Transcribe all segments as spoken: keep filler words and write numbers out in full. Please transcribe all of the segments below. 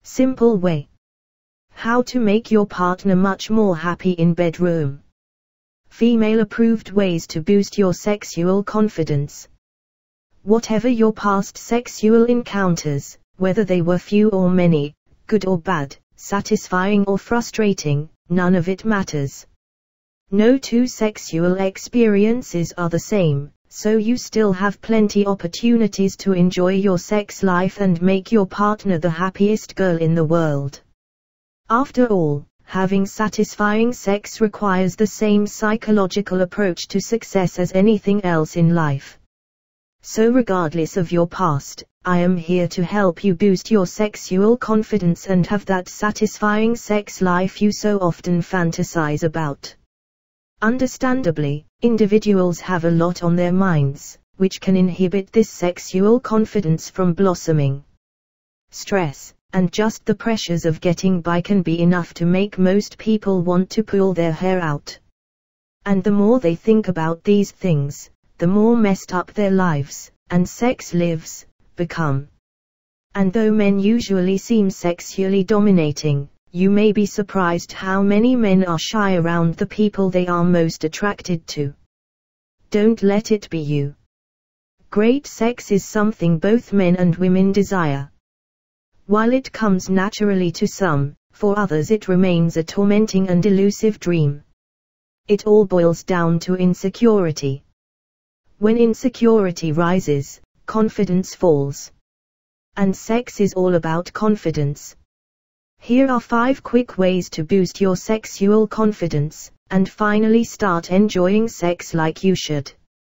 Simple way. How to make your partner much more happy in bedroom. Female approved ways to boost your sexual confidence. Whatever your past sexual encounters, whether they were few or many, good or bad, satisfying or frustrating, none of it matters. No two sexual experiences are the same, so you still have plenty opportunities to enjoy your sex life and make your partner the happiest girl in the world. After all, having satisfying sex requires the same psychological approach to success as anything else in life. So regardless of your past, I am here to help you boost your sexual confidence and have that satisfying sex life you so often fantasize about. Understandably, individuals have a lot on their minds, which can inhibit this sexual confidence from blossoming. Stress, and just the pressures of getting by can be enough to make most people want to pull their hair out. And the more they think about these things, the more messed up their lives, and sex lives, become. And though men usually seem sexually dominating, you may be surprised how many men are shy around the people they are most attracted to. Don't let it be you. Great sex is something both men and women desire. While it comes naturally to some, for others it remains a tormenting and elusive dream. It all boils down to insecurity. When insecurity rises, confidence falls. And sex is all about confidence. Here are five quick ways to boost your sexual confidence, and finally start enjoying sex like you should.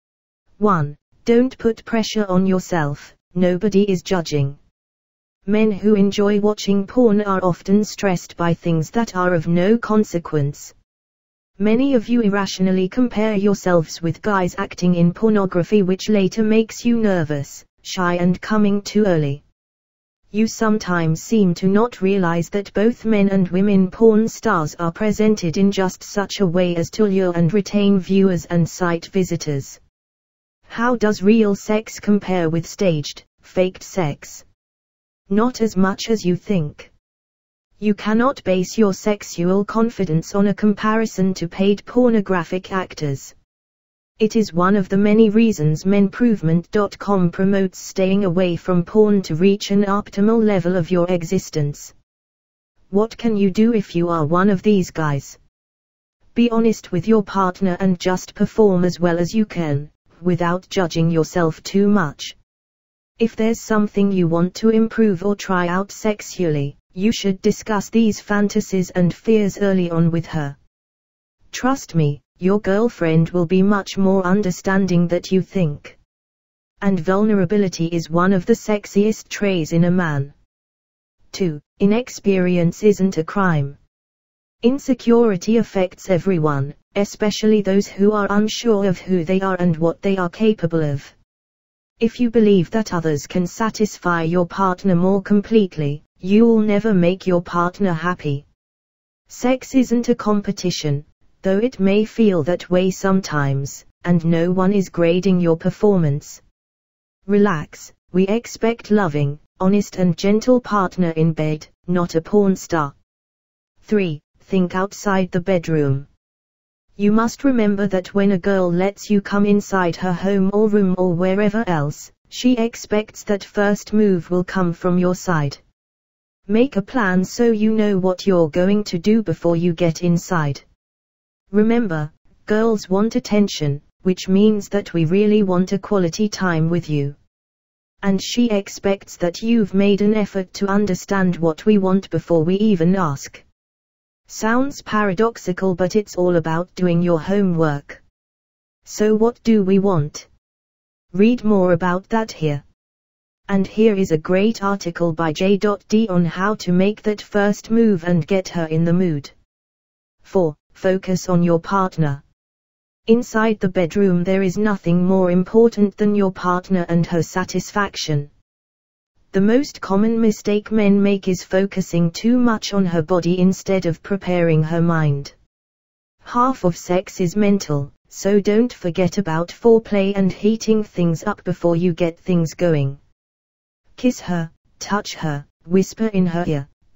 one. Don't put pressure on yourself, nobody is judging. Men who enjoy watching porn are often stressed by things that are of no consequence. Many of you irrationally compare yourselves with guys acting in pornography, which later makes you nervous, shy and coming too early. You sometimes seem to not realize that both men and women porn stars are presented in just such a way as to lure and retain viewers and site visitors. How does real sex compare with staged, faked sex? Not as much as you think. You cannot base your sexual confidence on a comparison to paid pornographic actors. It is one of the many reasons menprovement dot com promotes staying away from porn to reach an optimal level of your existence. What can you do if you are one of these guys? Be honest with your partner and just perform as well as you can, without judging yourself too much. If there's something you want to improve or try out sexually, you should discuss these fantasies and fears early on with her. Trust me, your girlfriend will be much more understanding than you think. And vulnerability is one of the sexiest traits in a man. two. Inexperience isn't a crime. Insecurity affects everyone, especially those who are unsure of who they are and what they are capable of. If you believe that others can satisfy your partner more completely, you'll never make your partner happy. Sex isn't a competition, though it may feel that way sometimes, and no one is grading your performance. Relax, we expect loving, honest and gentle partner in bed, not a porn star. three. Think outside the bedroom. You must remember that when a girl lets you come inside her home or room or wherever else, she expects that first move will come from your side. Make a plan so you know what you're going to do before you get inside. Remember, girls want attention, which means that we really want a quality time with you. And she expects that you've made an effort to understand what we want before we even ask. Sounds paradoxical, but it's all about doing your homework. So what do we want? Read more about that here. And here is a great article by J D on how to make that first move and get her in the mood. four. Focus on your partner. Inside the bedroom there is nothing more important than your partner and her satisfaction. The most common mistake men make is focusing too much on her body instead of preparing her mind. Half of sex is mental, so don't forget about foreplay and heating things up before you get things going. Kiss her, touch her, whisper in her ear,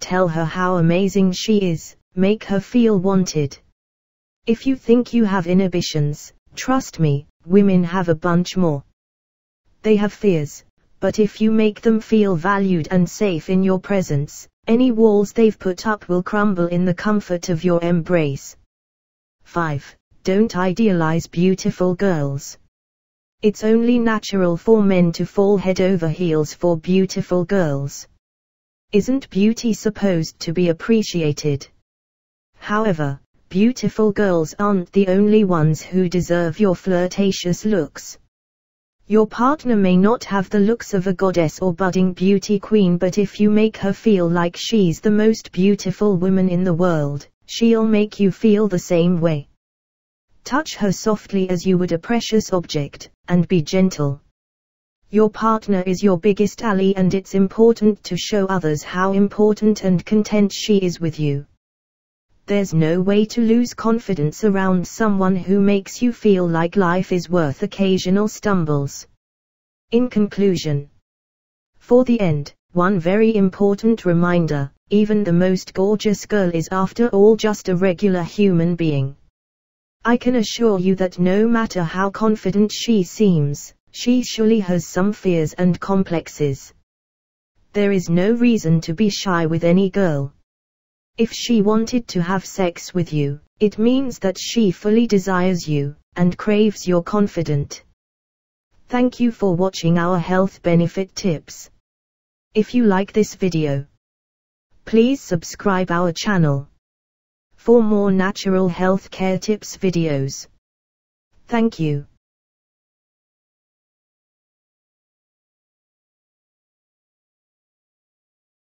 tell her how amazing she is, make her feel wanted. If you think you have inhibitions, trust me, women have a bunch more. They have fears, but if you make them feel valued and safe in your presence, any walls they've put up will crumble in the comfort of your embrace. five. Don't idealize beautiful girls. It's only natural for men to fall head over heels for beautiful girls. Isn't beauty supposed to be appreciated? However, beautiful girls aren't the only ones who deserve your flirtatious looks. Your partner may not have the looks of a goddess or budding beauty queen, but if you make her feel like she's the most beautiful woman in the world, she'll make you feel the same way. Touch her softly as you would a precious object, and be gentle. Your partner is your biggest ally, and it's important to show others how important and content she is with you. There's no way to lose confidence around someone who makes you feel like life is worth occasional stumbles. In conclusion, for the end, one very important reminder: even the most gorgeous girl is after all just a regular human being. I can assure you that no matter how confident she seems, she surely has some fears and complexes. There is no reason to be shy with any girl. If she wanted to have sex with you, it means that she fully desires you, and craves your confidence. Thank you for watching our health benefit tips. If you like this video, please subscribe our channel for more natural health care tips videos. Thank you.